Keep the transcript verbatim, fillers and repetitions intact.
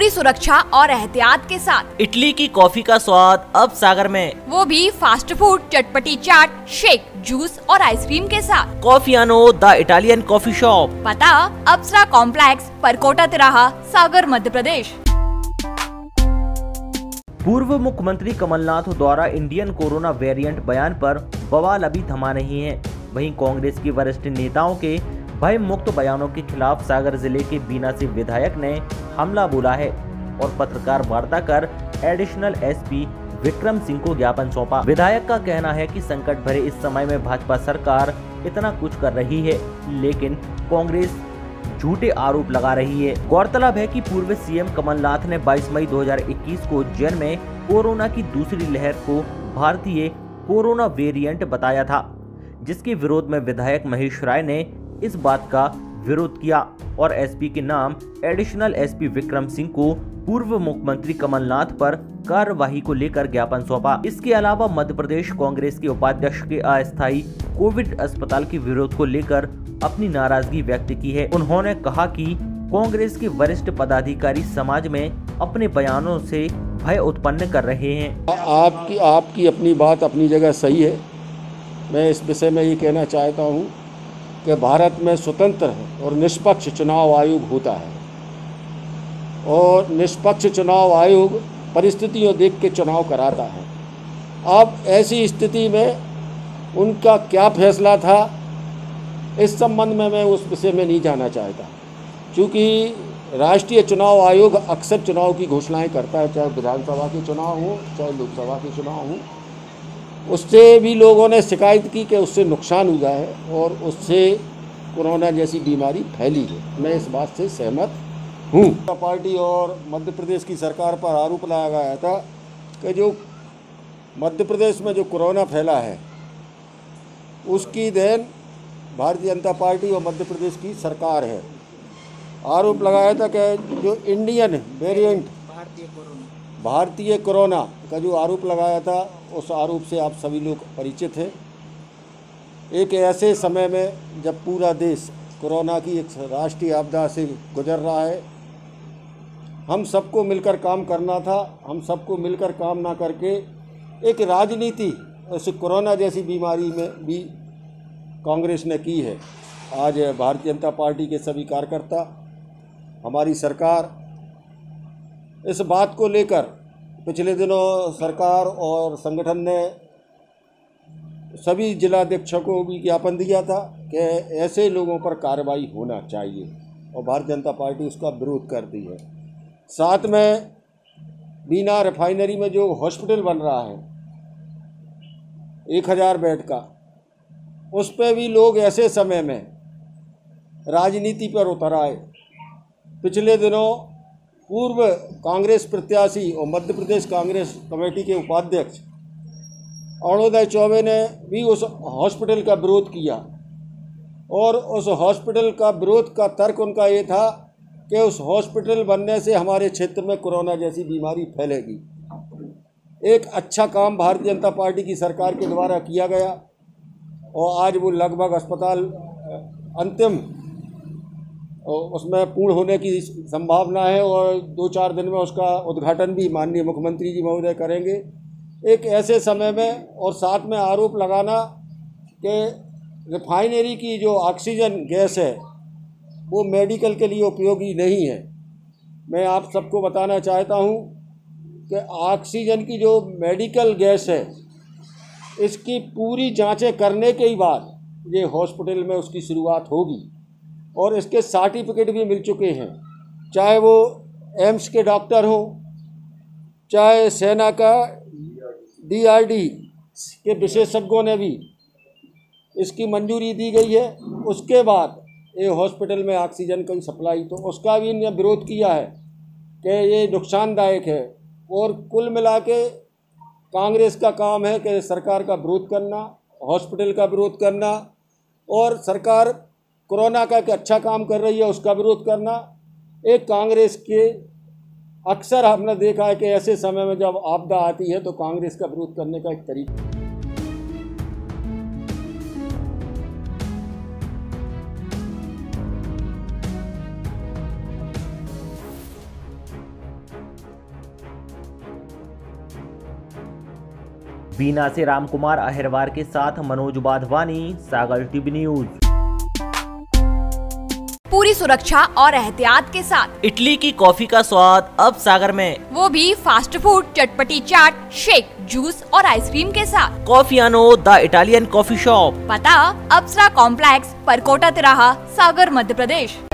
सुरक्षा और एहतियात के साथ। इटली की कॉफी का स्वाद अब सागर में, वो भी फास्ट फूड, चटपटी चाट, शेक, जूस और आइसक्रीम के साथ। Coffiano the Italian coffee shop, पता अप्सरा कॉम्प्लेक्स, परकोटा तिराहा, सागर, मध्य प्रदेश। पूर्व मुख्यमंत्री कमलनाथ द्वारा इंडियन कोरोना वेरिएंट बयान पर बवाल अभी थमा नहीं है। वहीं कांग्रेस की वरिष्ठ नेताओं के भय मुक्त बयानों के खिलाफ सागर जिले के बीना से विधायक ने हमला बोला है और पत्रकार वार्ता कर एडिशनल एसपी विक्रम सिंह को ज्ञापन सौंपा। विधायक का कहना है कि संकट भरे इस समय में भाजपा सरकार इतना कुछ कर रही है, लेकिन कांग्रेस झूठे आरोप लगा रही है। गौरतलब है कि पूर्व सीएम कमलनाथ ने बाईस मई दो हज़ार इक्कीस को जैन में कोरोना की दूसरी लहर को भारतीय कोरोना वेरिएंट बताया था, जिसके विरोध में विधायक महेश राय ने इस बात का विरोध किया और एसपी के नाम एडिशनल एसपी विक्रम सिंह को पूर्व मुख्यमंत्री कमलनाथ पर कार्यवाही को लेकर ज्ञापन सौंपा। इसके अलावा मध्य प्रदेश कांग्रेस के उपाध्यक्ष के अस्थायी कोविड अस्पताल के विरोध को लेकर अपनी नाराजगी व्यक्त की है। उन्होंने कहा कि कांग्रेस के वरिष्ठ पदाधिकारी समाज में अपने बयानों से भय उत्पन्न कर रहे हैं। आपकी आपकी अपनी बात अपनी जगह सही है। मैं इस विषय में ये कहना चाहता हूँ कि भारत में स्वतंत्र और निष्पक्ष चुनाव आयोग होता है और निष्पक्ष चुनाव आयोग परिस्थितियों देख के चुनाव कराता है। अब ऐसी स्थिति में उनका क्या फैसला था, इस संबंध में मैं उस विषय में नहीं जाना चाहता, क्योंकि राष्ट्रीय चुनाव आयोग अक्सर चुनाव की घोषणाएं करता है, चाहे विधानसभा के चुनाव हो चाहे लोकसभा के चुनाव हो। उससे भी लोगों ने शिकायत की कि उससे नुकसान हुआ है और उससे कोरोना जैसी बीमारी फैली है। मैं इस बात से सहमत हूँ। पार्टी और मध्य प्रदेश की सरकार पर आरोप लगाया गया था कि जो मध्य प्रदेश में जो कोरोना फैला है उसकी देन भारतीय जनता पार्टी और मध्य प्रदेश की सरकार है। आरोप लगाया था कि जो इंडियन वेरिएंट भारतीय कोरोना का जो आरोप लगाया था, उस आरोप से आप सभी लोग परिचित हैं। एक ऐसे समय में जब पूरा देश कोरोना की एक राष्ट्रीय आपदा से गुजर रहा है, हम सबको मिलकर काम करना था। हम सबको मिलकर काम ना करके एक राजनीति इस कोरोना जैसी बीमारी में भी कांग्रेस ने की है। आज भारतीय जनता पार्टी के सभी कार्यकर्ता, हमारी सरकार इस बात को लेकर पिछले दिनों सरकार और संगठन ने सभी जिलाध्यक्षों को भी ज्ञापन दिया था कि ऐसे लोगों पर कार्रवाई होना चाहिए और भारतीय जनता पार्टी उसका विरोध करती है। साथ में बीना रिफाइनरी में जो हॉस्पिटल बन रहा है एक हज़ार बेड का, उस पर भी लोग ऐसे समय में राजनीति पर उतर आए। पिछले दिनों पूर्व कांग्रेस प्रत्याशी और मध्य प्रदेश कांग्रेस कमेटी के उपाध्यक्ष अरुणोदय चौबे ने भी उस हॉस्पिटल का विरोध किया और उस हॉस्पिटल का विरोध का तर्क उनका ये था कि उस हॉस्पिटल बनने से हमारे क्षेत्र में कोरोना जैसी बीमारी फैलेगी। एक अच्छा काम भारतीय जनता पार्टी की सरकार के द्वारा किया गया और आज वो लगभग अस्पताल अंतिम उसमें पूर्ण होने की संभावना है और दो चार दिन में उसका उद्घाटन भी माननीय मुख्यमंत्री जी महोदय करेंगे। एक ऐसे समय में और साथ में आरोप लगाना कि रिफाइनरी की जो ऑक्सीजन गैस है वो मेडिकल के लिए उपयोगी नहीं है। मैं आप सबको बताना चाहता हूँ कि ऑक्सीजन की जो मेडिकल गैस है, इसकी पूरी जांचें करने के ही बाद ये हॉस्पिटल में उसकी शुरुआत होगी और इसके सर्टिफिकेट भी मिल चुके हैं। चाहे वो एम्स के डॉक्टर हो, चाहे सेना का डीआरडी के विशेषज्ञों ने भी इसकी मंजूरी दी गई है। उसके बाद ये हॉस्पिटल में ऑक्सीजन की सप्लाई, तो उसका भी इन्होंने विरोध किया है कि ये नुकसानदायक है। और कुल मिला के कांग्रेस का काम है कि सरकार का विरोध करना, हॉस्पिटल का विरोध करना और सरकार कोरोना का एक अच्छा काम कर रही है उसका विरोध करना। एक कांग्रेस के अक्सर हमने देखा है कि ऐसे समय में जब आपदा आती है तो कांग्रेस का विरोध करने का एक तरीका बीना से रामकुमार अहिरवार के साथ मनोज वाधवानी, सागर टीवी न्यूज। पूरी सुरक्षा और एहतियात के साथ इटली की कॉफी का स्वाद अब सागर में, वो भी फास्ट फूड, चटपटी चाट, शेक, जूस और आइसक्रीम के साथ। Coffiano the Italian coffee shop, पता अप्सरा कॉम्प्लेक्स, परकोटा तिराहा, सागर, मध्य प्रदेश।